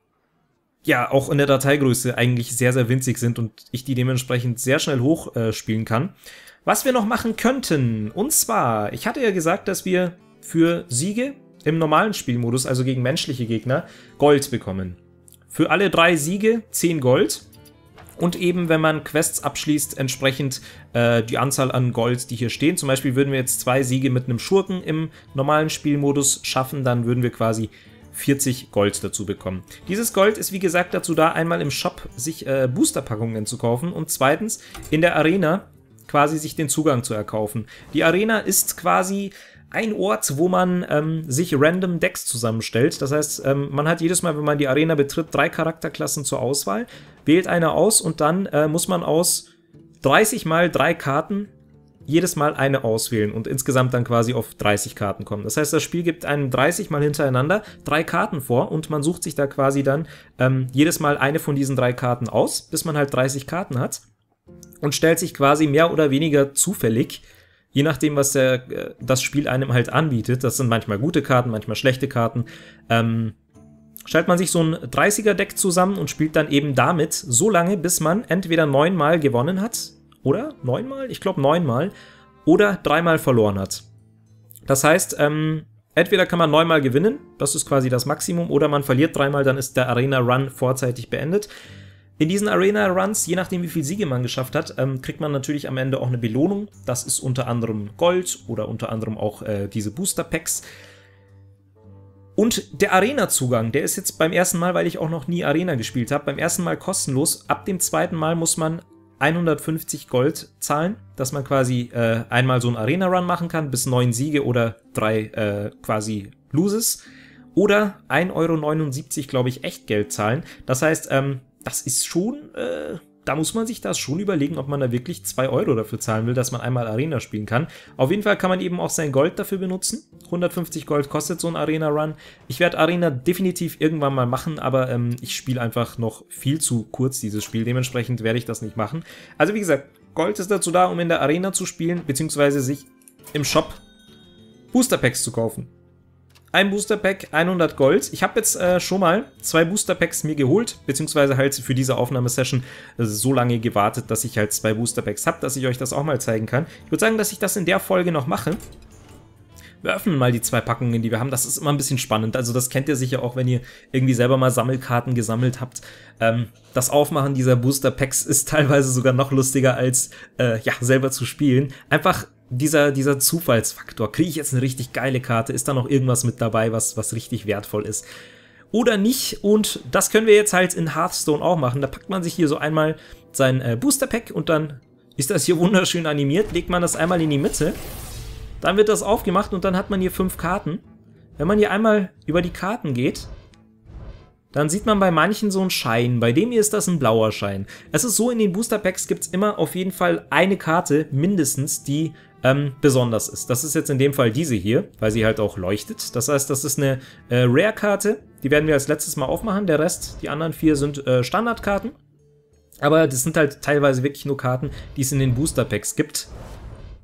A: ja auch in der Dateigröße eigentlich sehr, sehr winzig sind und ich die dementsprechend sehr schnell hoch spielen kann. Was wir noch machen könnten, und zwar, ich hatte ja gesagt, dass wir für Siege im normalen Spielmodus, also gegen menschliche Gegner, Gold bekommen. Für alle 3 Siege 10 Gold. Und eben, wenn man Quests abschließt, entsprechend die Anzahl an Gold, die hier stehen. Zum Beispiel würden wir jetzt 2 Siege mit einem Schurken im normalen Spielmodus schaffen, dann würden wir quasi 40 Gold dazu bekommen. Dieses Gold ist wie gesagt dazu da, einmal im Shop sich Boosterpackungen zu kaufen und zweitens in der Arena quasi sich den Zugang zu erkaufen. Die Arena ist quasi ein Ort, wo man sich random Decks zusammenstellt. Das heißt, man hat jedes Mal, wenn man die Arena betritt, 3 Charakterklassen zur Auswahl, wählt eine aus und dann muss man aus 30 mal 3 Karten jedes Mal eine auswählen und insgesamt dann quasi auf 30 Karten kommen. Das heißt, das Spiel gibt einem 30 Mal hintereinander 3 Karten vor und man sucht sich da quasi dann jedes Mal eine von diesen 3 Karten aus, bis man halt 30 Karten hat und stellt sich quasi mehr oder weniger zufällig, je nachdem, was das Spiel einem halt anbietet, das sind manchmal gute Karten, manchmal schlechte Karten, stellt man sich so ein 30er-Deck zusammen und spielt dann eben damit so lange, bis man entweder 9 Mal gewonnen hat, oder? 9 Mal? Ich glaube 9 Mal. Oder 3 Mal verloren hat. Das heißt, entweder kann man 9 Mal gewinnen, das ist quasi das Maximum, oder man verliert 3 Mal, dann ist der Arena-Run vorzeitig beendet. In diesen Arena-Runs, je nachdem wie viele Siege man geschafft hat, kriegt man natürlich am Ende auch eine Belohnung. Das ist unter anderem Gold oder unter anderem auch diese Booster-Packs. Und der Arena-Zugang, der ist jetzt beim ersten Mal, weil ich auch noch nie Arena gespielt habe, beim ersten Mal kostenlos. Ab dem zweiten Mal muss man 150 Gold zahlen, dass man quasi einmal so einen Arena-Run machen kann, bis 9 Siege oder 3 quasi Loses. Oder 1,79 €, glaube ich, Echtgeld zahlen. Das heißt, das ist schon, da muss man sich das schon überlegen, ob man da wirklich 2 € dafür zahlen will, dass man einmal Arena spielen kann. Auf jeden Fall kann man eben auch sein Gold dafür benutzen. 150 Gold kostet so ein Arena-Run. Ich werde Arena definitiv irgendwann mal machen, aber ich spiele einfach noch viel zu kurz dieses Spiel. Dementsprechend werde ich das nicht machen. Also wie gesagt, Gold ist dazu da, um in der Arena zu spielen, beziehungsweise sich im Shop Booster-Packs zu kaufen. Ein Booster-Pack, 100 Gold. Ich habe jetzt schon mal 2 Booster-Packs mir geholt, beziehungsweise halt für diese Aufnahmesession so lange gewartet, dass ich halt 2 Booster-Packs habe, dass ich euch das auch mal zeigen kann. Ich würde sagen, dass ich das in der Folge noch mache. Wir öffnen mal die 2 Packungen, die wir haben. Das ist immer ein bisschen spannend. Also das kennt ihr sicher auch, wenn ihr irgendwie selber mal Sammelkarten gesammelt habt. Das Aufmachen dieser Booster-Packs ist teilweise sogar noch lustiger als ja, selber zu spielen. Einfach dieser Zufallsfaktor. Kriege ich jetzt eine richtig geile Karte? Ist da noch irgendwas mit dabei, was richtig wertvoll ist? Oder nicht? Und das können wir jetzt halt in Hearthstone auch machen. Da packt man sich hier so einmal sein Booster-Pack und dann ist das hier wunderschön animiert. Legt man das einmal in die Mitte. Dann wird das aufgemacht und dann hat man hier 5 Karten. Wenn man hier einmal über die Karten geht, dann sieht man bei manchen so einen Schein. Bei dem hier ist das ein blauer Schein. Es ist so, in den Booster-Packs gibt es immer auf jeden Fall eine Karte, mindestens, die besonders ist. Das ist jetzt in dem Fall diese hier, weil sie halt auch leuchtet. Das heißt, das ist eine Rare-Karte. Die werden wir als letztes Mal aufmachen. Der Rest, die anderen 4 sind Standardkarten. Aber das sind halt teilweise wirklich nur Karten, die es in den Booster-Packs gibt.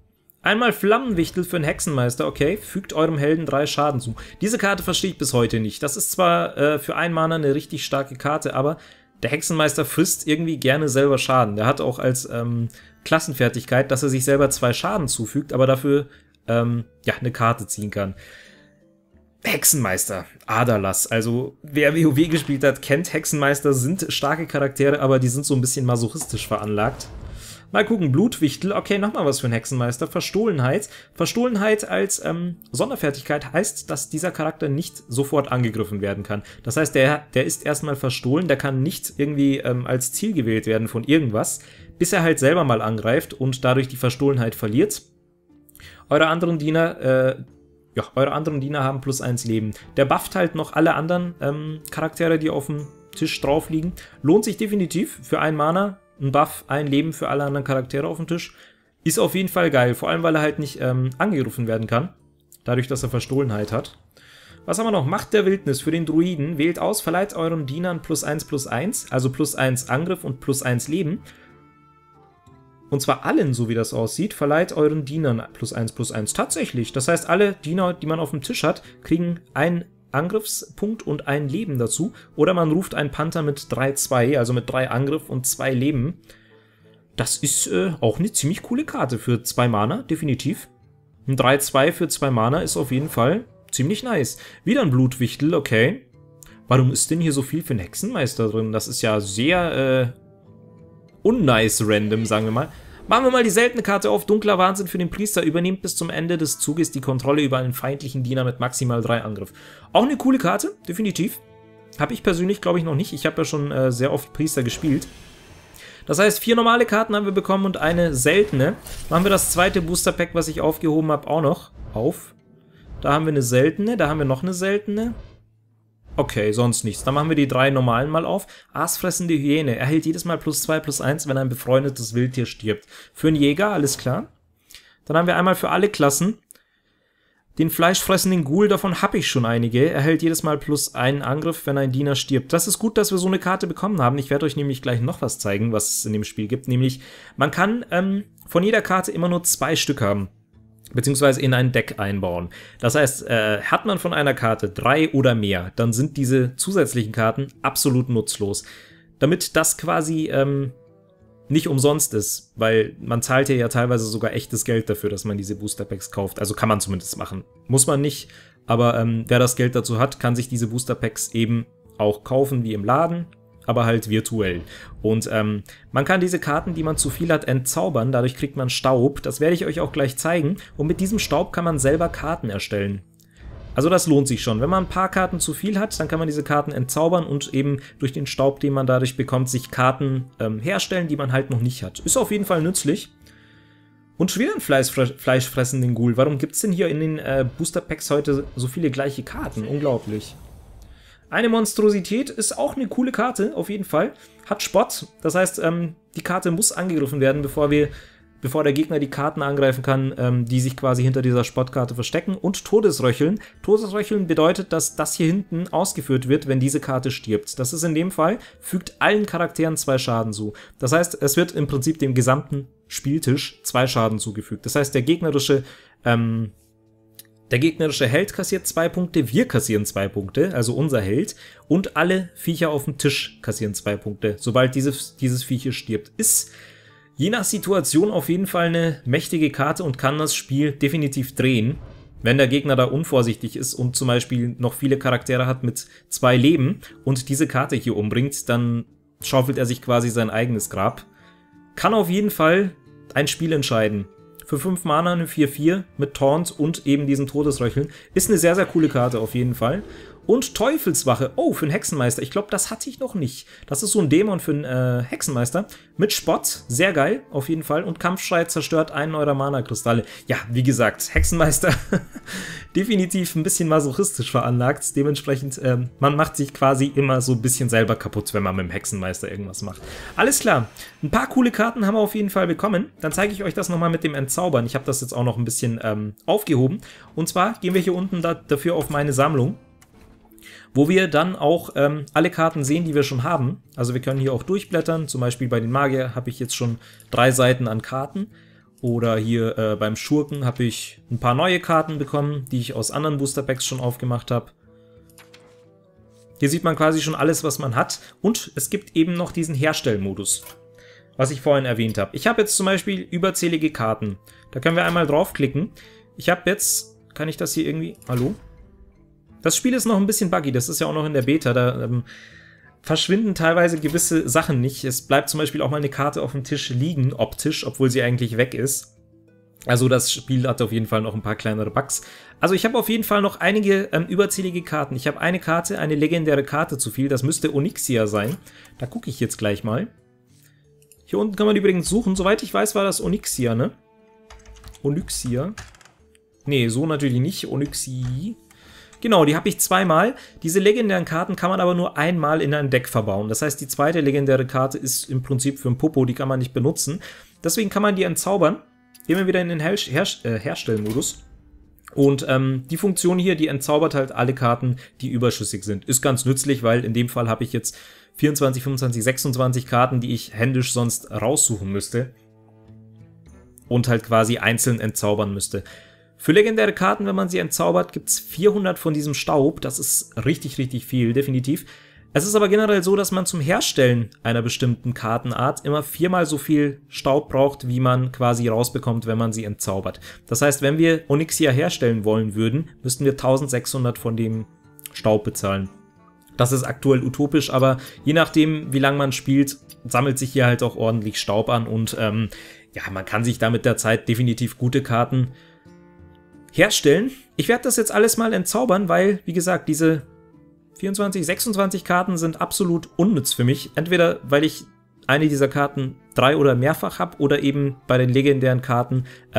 A: Einmal Flammenwichtel für einen Hexenmeister, okay, fügt eurem Helden 3 Schaden zu. Diese Karte verstehe ich bis heute nicht. Das ist zwar für einen Mana eine richtig starke Karte, aber der Hexenmeister frisst irgendwie gerne selber Schaden. Der hat auch als Klassenfertigkeit, dass er sich selber 2 Schaden zufügt, aber dafür ja, eine Karte ziehen kann. Hexenmeister, Aderlass. Also, wer WoW gespielt hat, kennt Hexenmeister, sind starke Charaktere, aber die sind so ein bisschen masochistisch veranlagt. Mal gucken, Blutwichtel, okay, nochmal was für einen Hexenmeister. Verstohlenheit. Verstohlenheit als Sonderfertigkeit heißt, dass dieser Charakter nicht sofort angegriffen werden kann. Das heißt, der ist erstmal verstohlen, der kann nicht irgendwie als Ziel gewählt werden von irgendwas, bis er halt selber mal angreift und dadurch die Verstohlenheit verliert. Eure anderen Diener haben +1 Leben. Der bufft halt noch alle anderen Charaktere, die auf dem Tisch drauf liegen. Lohnt sich definitiv für 1 Mana. Ein Buff, 1 Leben für alle anderen Charaktere auf dem Tisch. Ist auf jeden Fall geil, vor allem weil er halt nicht angegriffen werden kann. Dadurch, dass er Verstohlenheit hat. Was haben wir noch? Macht der Wildnis für den Druiden. Wählt aus, verleiht euren Dienern +1/+1, also +1 Angriff und +1 Leben. Und zwar allen, so wie das aussieht, verleiht euren Dienern +1/+1. Tatsächlich. Das heißt, alle Diener, die man auf dem Tisch hat, kriegen einen Angriffspunkt und 1 Leben dazu. Oder man ruft einen Panther mit 3/2, also mit 3 Angriff und 2 Leben. Das ist auch eine ziemlich coole Karte für 2 Mana, definitiv. Ein 3/2 für 2 Mana ist auf jeden Fall ziemlich nice. Wieder ein Blutwichtel, okay. Warum ist denn hier so viel für einen Hexenmeister drin? Das ist ja sehr unnice random, sagen wir mal. Machen wir mal die seltene Karte auf. Dunkler Wahnsinn für den Priester. Übernehmt bis zum Ende des Zuges die Kontrolle über einen feindlichen Diener mit maximal 3 Angriff. Auch eine coole Karte, definitiv. Habe ich persönlich, glaube ich, noch nicht. Ich habe ja schon sehr oft Priester gespielt. Das heißt, 4 normale Karten haben wir bekommen und eine seltene. Machen wir das zweite Booster-Pack, was ich aufgehoben habe, auch noch auf. Da haben wir eine seltene, da haben wir noch eine seltene. Okay, sonst nichts. Dann machen wir die 3 normalen mal auf. Aasfressende Hyäne. Erhält jedes Mal +2/+1, wenn ein befreundetes Wildtier stirbt. Für einen Jäger, alles klar. Dann haben wir einmal für alle Klassen den fleischfressenden Ghoul. Davon habe ich schon einige. Erhält jedes Mal +1 Angriff, wenn ein Diener stirbt. Das ist gut, dass wir so eine Karte bekommen haben. Ich werde euch nämlich gleich noch was zeigen, was es in dem Spiel gibt. Nämlich, man kann von jeder Karte immer nur 2 Stück haben. Beziehungsweise in ein Deck einbauen. Das heißt, hat man von einer Karte 3 oder mehr, dann sind diese zusätzlichen Karten absolut nutzlos. Damit das quasi nicht umsonst ist, weil man zahlt ja teilweise sogar echtes Geld dafür, dass man diese Booster-Packs kauft. Also kann man zumindest machen. Muss man nicht, aber wer das Geld dazu hat, kann sich diese Booster-Packs eben auch kaufen wie im Laden, aber halt virtuell. Und man kann diese Karten, die man zu viel hat, entzaubern. Dadurch kriegt man Staub. Das werde ich euch auch gleich zeigen. Und mit diesem Staub kann man selber Karten erstellen. Also das lohnt sich schon. Wenn man ein paar Karten zu viel hat, dann kann man diese Karten entzaubern und eben durch den Staub, den man dadurch bekommt, sich Karten herstellen, die man halt noch nicht hat. Ist auf jeden Fall nützlich. Und schon wieder ein fleischfressenden Ghoul. Warum gibt es denn hier in den Booster-Packs heute so viele gleiche Karten? Unglaublich. Eine Monstrosität ist auch eine coole Karte, auf jeden Fall. Hat Spott, das heißt, die Karte muss angegriffen werden, bevor der Gegner die Karten angreifen kann, die sich quasi hinter dieser Spottkarte verstecken. Und Todesröcheln. Todesröcheln bedeutet, dass das hier hinten ausgeführt wird, wenn diese Karte stirbt. Das ist in dem Fall, fügt allen Charakteren 2 Schaden zu. Das heißt, es wird im Prinzip dem gesamten Spieltisch 2 Schaden zugefügt. Das heißt, der gegnerische Held kassiert 2 Punkte, wir kassieren 2 Punkte, also unser Held, und alle Viecher auf dem Tisch kassieren 2 Punkte, sobald dieses Viech hier stirbt. Ist je nach Situation auf jeden Fall eine mächtige Karte und kann das Spiel definitiv drehen. Wenn der Gegner da unvorsichtig ist und zum Beispiel noch viele Charaktere hat mit 2 Leben und diese Karte hier umbringt, dann schaufelt er sich quasi sein eigenes Grab. Kann auf jeden Fall ein Spiel entscheiden. Für 5 Mana eine 4/4 mit Taunt und eben diesen Todesröcheln. Ist eine sehr, sehr coole Karte auf jeden Fall. Und Teufelswache. Oh, für einen Hexenmeister. Ich glaube, das hatte ich noch nicht. Das ist so ein Dämon für einen Hexenmeister. Mit Spott. Sehr geil, auf jeden Fall. Und Kampfschrei zerstört einen eurer Mana-Kristalle. Ja, wie gesagt, Hexenmeister definitiv ein bisschen masochistisch veranlagt. Dementsprechend, man macht sich quasi immer so ein bisschen selber kaputt, wenn man mit dem Hexenmeister irgendwas macht. Alles klar. Ein paar coole Karten haben wir auf jeden Fall bekommen. Dann zeige ich euch das nochmal mit dem Entzaubern. Ich habe das jetzt auch noch ein bisschen aufgehoben. Und zwar gehen wir hier unten dafür auf meine Sammlung, wo wir dann auch alle Karten sehen, die wir schon haben. Also wir können hier auch durchblättern. Zum Beispiel bei den Magier habe ich jetzt schon 3 Seiten an Karten. Oder hier beim Schurken habe ich ein paar neue Karten bekommen, die ich aus anderen Booster Packs schon aufgemacht habe. Hier sieht man quasi schon alles, was man hat. Und es gibt eben noch diesen Herstellmodus, was ich vorhin erwähnt habe. Ich habe jetzt zum Beispiel überzählige Karten. Da können wir einmal draufklicken. Ich habe jetzt, kann ich das hier irgendwie, hallo? Das Spiel ist noch ein bisschen buggy, das ist ja auch noch in der Beta, da verschwinden teilweise gewisse Sachen nicht. Es bleibt zum Beispiel auch mal eine Karte auf dem Tisch liegen, optisch, obwohl sie eigentlich weg ist. Also das Spiel hat auf jeden Fall noch ein paar kleinere Bugs. Also ich habe auf jeden Fall noch einige überzählige Karten. Ich habe eine Karte, eine legendäre Karte zu viel, das müsste Onyxia sein. Da gucke ich jetzt gleich mal. Hier unten kann man übrigens suchen, soweit ich weiß war das Onyxia, ne? Onyxia. Nee, so natürlich nicht, Onyxi. Genau, die habe ich zweimal. Diese legendären Karten kann man aber nur einmal in ein Deck verbauen. Das heißt, die zweite legendäre Karte ist im Prinzip für ein Popo, die kann man nicht benutzen. Deswegen kann man die entzaubern. Gehen wir wieder in den Herstellmodus. Und die Funktion hier, die entzaubert halt alle Karten, die überschüssig sind. Ist ganz nützlich, weil in dem Fall habe ich jetzt 24, 25, 26 Karten, die ich händisch sonst raussuchen müsste. Und halt quasi einzeln entzaubern müsste. Für legendäre Karten, wenn man sie entzaubert, gibt es 400 von diesem Staub. Das ist richtig, richtig viel, definitiv. Es ist aber generell so, dass man zum Herstellen einer bestimmten Kartenart immer 4-mal so viel Staub braucht, wie man quasi rausbekommt, wenn man sie entzaubert. Das heißt, wenn wir Onyxia herstellen wollen würden, müssten wir 1600 von dem Staub bezahlen. Das ist aktuell utopisch, aber je nachdem, wie lange man spielt, sammelt sich hier halt auch ordentlich Staub an. Und ja, man kann sich da mit der Zeit definitiv gute Karten herstellen. Ich werde das jetzt alles mal entzaubern, weil, wie gesagt, diese 24, 26 Karten sind absolut unnütz für mich. Entweder, weil ich eine dieser Karten 3- oder mehrfach habe oder eben bei den legendären Karten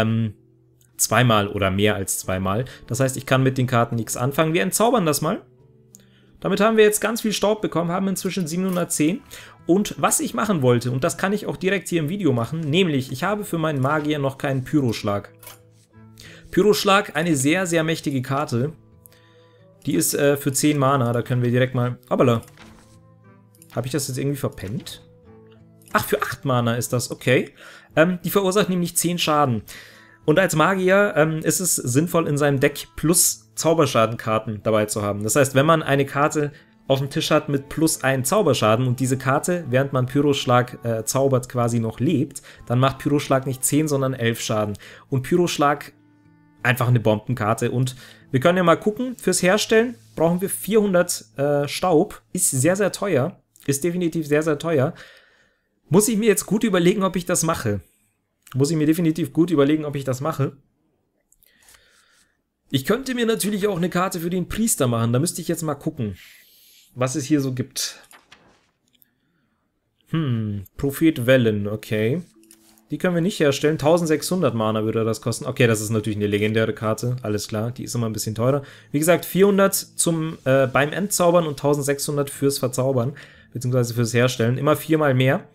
A: zweimal oder mehr als zweimal. Das heißt, ich kann mit den Karten nichts anfangen. Wir entzaubern das mal. Damit haben wir jetzt ganz viel Staub bekommen, haben inzwischen 710. Und was ich machen wollte, und das kann ich auch direkt hier im Video machen, nämlich, ich habe für meinen Magier noch keinen Pyroschlag. Pyroschlag, eine sehr, sehr mächtige Karte. Die ist für 10 Mana, da können wir direkt mal... Hoppala. Habe ich das jetzt irgendwie verpennt? Ach, für 8 Mana ist das, okay. Die verursacht nämlich 10 Schaden. Und als Magier ist es sinnvoll, in seinem Deck plus Zauberschadenkarten dabei zu haben. Das heißt, wenn man eine Karte auf dem Tisch hat mit plus 1 Zauberschaden und diese Karte, während man Pyroschlag zaubert, quasi noch lebt, dann macht Pyroschlag nicht 10, sondern 11 Schaden. Und Pyroschlag... einfach eine Bombenkarte. Und wir können ja mal gucken, fürs Herstellen brauchen wir 400 Staub. Ist sehr, sehr teuer. Ist definitiv sehr, sehr teuer. Muss ich mir jetzt gut überlegen, ob ich das mache. Muss ich mir definitiv gut überlegen, ob ich das mache. Ich könnte mir natürlich auch eine Karte für den Priester machen. Da müsste ich jetzt mal gucken, was es hier so gibt. Prophet Wellen, okay. Die können wir nicht herstellen. 1600 Mana würde das kosten. Okay, das ist natürlich eine legendäre Karte. Alles klar, die ist immer ein bisschen teurer. Wie gesagt, 400 beim Entzaubern und 1600 fürs Verzaubern. Beziehungsweise fürs Herstellen. Immer 4-mal mehr.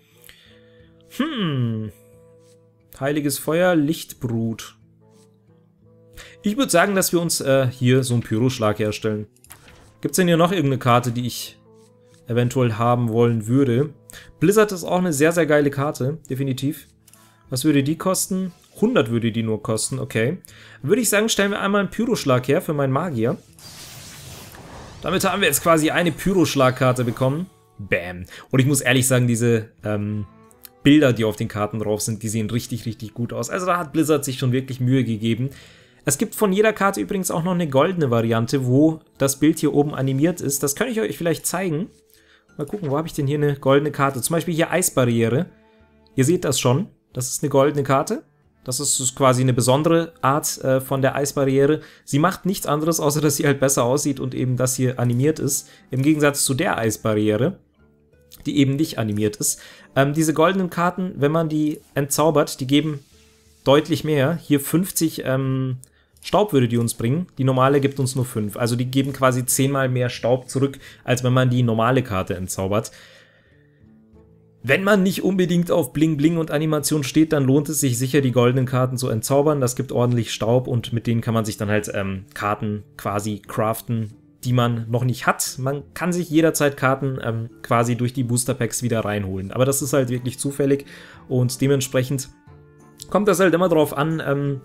A: Heiliges Feuer, Lichtbrut. Ich würde sagen, dass wir uns hier so einen Pyroschlag herstellen. Gibt es denn hier noch irgendeine Karte, die ich eventuell haben wollen würde? Blizzard ist auch eine sehr, sehr geile Karte. Definitiv. Was würde die kosten? 100 würde die nur kosten, okay. Würde ich sagen, stellen wir einmal einen Pyroschlag her für meinen Magier. Damit haben wir jetzt quasi eine Pyroschlagkarte bekommen. Bam. Und ich muss ehrlich sagen, diese Bilder, die auf den Karten drauf sind, die sehen richtig, richtig gut aus. Also da hat Blizzard sich schon wirklich Mühe gegeben. Es gibt von jeder Karte übrigens auch noch eine goldene Variante, wo das Bild hier oben animiert ist. Das kann ich euch vielleicht zeigen. Mal gucken, wo habe ich denn hier eine goldene Karte? Zum Beispiel hier Eisbarriere. Ihr seht das schon. Das ist eine goldene Karte. Das ist quasi eine besondere Art von der Eisbarriere. Sie macht nichts anderes, außer dass sie halt besser aussieht und eben das hier animiert ist. Im Gegensatz zu der Eisbarriere, die eben nicht animiert ist. Diese goldenen Karten, wenn man die entzaubert, die geben deutlich mehr. Hier 50 Staub würde die uns bringen. Die normale gibt uns nur 5. Also die geben quasi 10-mal mehr Staub zurück, als wenn man die normale Karte entzaubert. Wenn man nicht unbedingt auf Bling Bling und Animation steht, dann lohnt es sich sicher, die goldenen Karten zu entzaubern. Das gibt ordentlich Staub und mit denen kann man sich dann halt Karten quasi craften, die man noch nicht hat. Man kann sich jederzeit Karten quasi durch die Booster Packs wieder reinholen. Aber das ist halt wirklich zufällig und dementsprechend kommt das halt immer darauf an,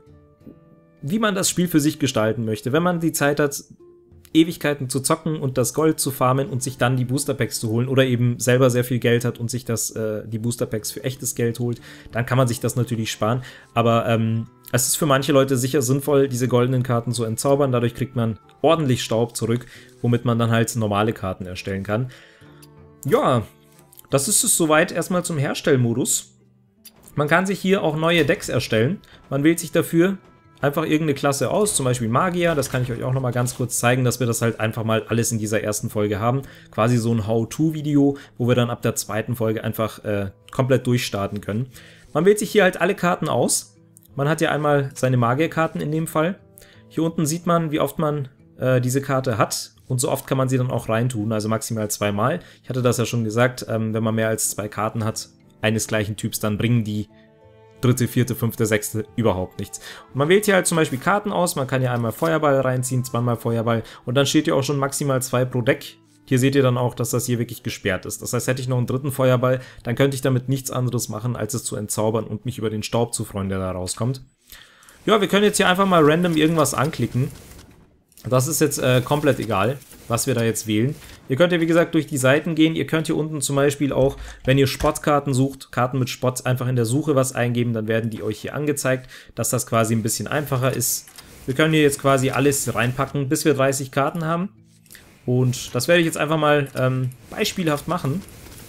A: wie man das Spiel für sich gestalten möchte. Wenn man die Zeit hat, Ewigkeiten zu zocken und das Gold zu farmen und sich dann die Booster Packs zu holen oder eben selber sehr viel Geld hat und sich die Booster Packs für echtes Geld holt, dann kann man sich das natürlich sparen. Aber es ist für manche Leute sicher sinnvoll, diese goldenen Karten zu entzaubern. Dadurch kriegt man ordentlich Staub zurück, womit man dann halt normale Karten erstellen kann. Ja, das ist es soweit erstmal zum Herstellmodus. Man kann sich hier auch neue Decks erstellen. Man wählt sich dafür einfach irgendeine Klasse aus, zum Beispiel Magier. Das kann ich euch auch nochmal ganz kurz zeigen, dass wir das halt einfach mal alles in dieser ersten Folge haben. Quasi so ein How-To-Video, wo wir dann ab der zweiten Folge einfach komplett durchstarten können. Man wählt sich hier halt alle Karten aus. Man hat ja einmal seine Magierkarten in dem Fall. Hier unten sieht man, wie oft man diese Karte hat. Und so oft kann man sie dann auch reintun, also maximal 2-mal. Ich hatte das ja schon gesagt, wenn man mehr als 2 Karten hat, eines gleichen Typs, dann bringen die dritte, vierte, fünfte, sechste überhaupt nichts. Und man wählt hier halt zum Beispiel Karten aus, man kann ja einmal Feuerball reinziehen, 2-mal Feuerball und dann steht hier auch schon maximal 2 pro Deck. Hier seht ihr dann auch, dass das hier wirklich gesperrt ist. Das heißt, hätte ich noch einen dritten Feuerball, dann könnte ich damit nichts anderes machen, als es zu entzaubern und mich über den Staub zu freuen, der da rauskommt. Ja, wir können jetzt hier einfach mal random irgendwas anklicken. Das ist jetzt komplett egal, was wir da jetzt wählen. Ihr könnt ja wie gesagt durch die Seiten gehen. Ihr könnt hier unten zum Beispiel auch, wenn ihr Spottkarten sucht, Karten mit Spott, einfach in der Suche was eingeben, dann werden die euch hier angezeigt, dass das quasi ein bisschen einfacher ist. Wir können hier jetzt quasi alles reinpacken, bis wir 30 Karten haben. Und das werde ich jetzt einfach mal beispielhaft machen.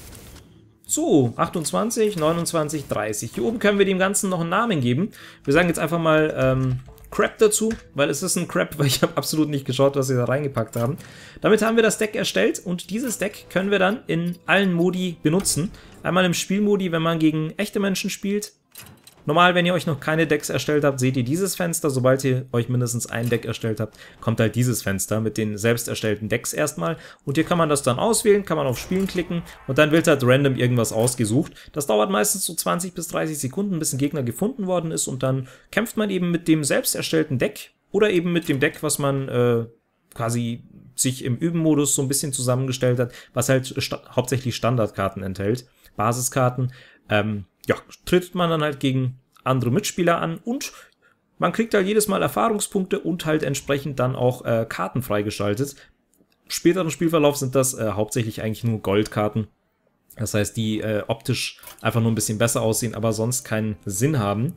A: So, 28, 29, 30. Hier oben können wir dem Ganzen noch einen Namen geben. Wir sagen jetzt einfach mal Crap dazu, weil es ist ein Crap, weil ich habe absolut nicht geschaut, was wir da reingepackt haben. Damit haben wir das Deck erstellt und dieses Deck können wir dann in allen Modi benutzen. Einmal im Spielmodi, wenn man gegen echte Menschen spielt. Normal, wenn ihr euch noch keine Decks erstellt habt, seht ihr dieses Fenster. Sobald ihr euch mindestens ein Deck erstellt habt, kommt halt dieses Fenster mit den selbst erstellten Decks erstmal. Und hier kann man das dann auswählen, kann man auf Spielen klicken und dann wird halt random irgendwas ausgesucht. Das dauert meistens so 20 bis 30 Sekunden, bis ein Gegner gefunden worden ist und dann kämpft man eben mit dem selbst erstellten Deck oder eben mit dem Deck, was man quasi sich im Üben-Modus so ein bisschen zusammengestellt hat, was halt hauptsächlich Standardkarten enthält, Basiskarten. Ja, tritt man dann halt gegen andere Mitspieler an und man kriegt halt jedes Mal Erfahrungspunkte und halt entsprechend dann auch Karten freigeschaltet. Späteren Spielverlauf sind das hauptsächlich eigentlich nur Goldkarten. Das heißt, die optisch einfach nur ein bisschen besser aussehen, aber sonst keinen Sinn haben.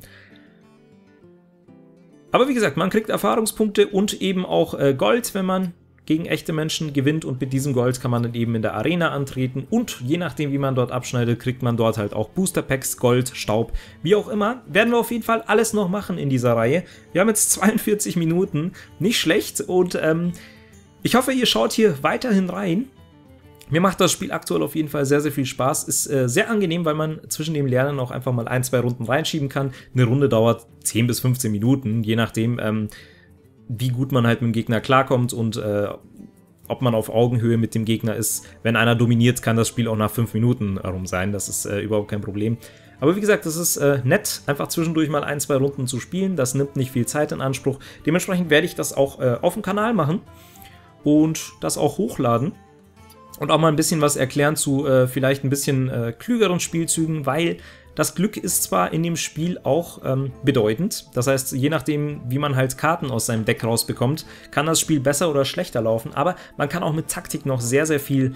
A: Aber wie gesagt, man kriegt Erfahrungspunkte und eben auch Gold, wenn man gegen echte Menschen gewinnt und mit diesem Gold kann man dann eben in der Arena antreten und je nachdem, wie man dort abschneidet, kriegt man dort halt auch Booster Packs, Gold, Staub, wie auch immer. Werden wir auf jeden Fall alles noch machen in dieser Reihe. Wir haben jetzt 42 Minuten, nicht schlecht und ich hoffe, ihr schaut hier weiterhin rein. Mir macht das Spiel aktuell auf jeden Fall sehr, sehr viel Spaß. Ist sehr angenehm, weil man zwischen dem Lernen auch einfach mal 1-2 Runden reinschieben kann. Eine Runde dauert 10 bis 15 Minuten, je nachdem, wie gut man halt mit dem Gegner klarkommt und ob man auf Augenhöhe mit dem Gegner ist. Wenn einer dominiert, kann das Spiel auch nach 5 Minuten rum sein. Das ist überhaupt kein Problem. Aber wie gesagt, das ist nett, einfach zwischendurch mal 1-2 Runden zu spielen. Das nimmt nicht viel Zeit in Anspruch. Dementsprechend werde ich das auch auf dem Kanal machen und das auch hochladen. Und auch mal ein bisschen was erklären zu vielleicht ein bisschen klügeren Spielzügen, weil das Glück ist zwar in dem Spiel auch bedeutend, das heißt, je nachdem, wie man halt Karten aus seinem Deck rausbekommt, kann das Spiel besser oder schlechter laufen, aber man kann auch mit Taktik noch sehr, sehr viel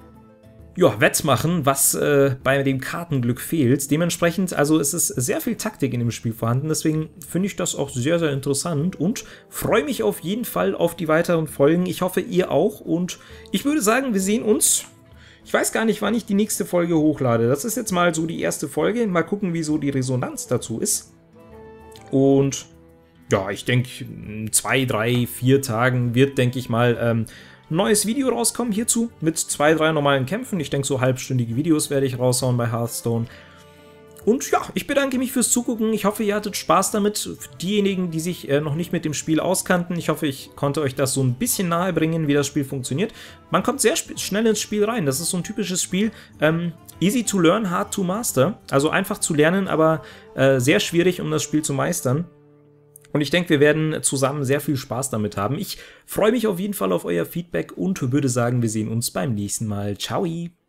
A: wettmachen, was bei dem Kartenglück fehlt. Dementsprechend, also es ist sehr viel Taktik in dem Spiel vorhanden, deswegen finde ich das auch sehr, sehr interessant und freue mich auf jeden Fall auf die weiteren Folgen. Ich hoffe, ihr auch und ich würde sagen, wir sehen uns. Ich weiß gar nicht, wann ich die nächste Folge hochlade. Das ist jetzt mal so die erste Folge. Mal gucken, wie so die Resonanz dazu ist. Und ja, ich denke, in 2, 3, 4 Tagen wird, denke ich mal, ein neues Video rauskommen hierzu. Mit 2, 3 normalen Kämpfen. Ich denke, so halbstündige Videos werde ich raushauen bei Hearthstone. Und ja, ich bedanke mich fürs Zugucken. Ich hoffe, ihr hattet Spaß damit. Für diejenigen, die sich noch nicht mit dem Spiel auskannten, ich hoffe, ich konnte euch das so ein bisschen nahe bringen, wie das Spiel funktioniert. Man kommt sehr schnell ins Spiel rein. Das ist so ein typisches Spiel. Easy to learn, hard to master. Also einfach zu lernen, aber sehr schwierig, um das Spiel zu meistern. Und ich denke, wir werden zusammen sehr viel Spaß damit haben. Ich freue mich auf jeden Fall auf euer Feedback und würde sagen, wir sehen uns beim nächsten Mal. Ciao!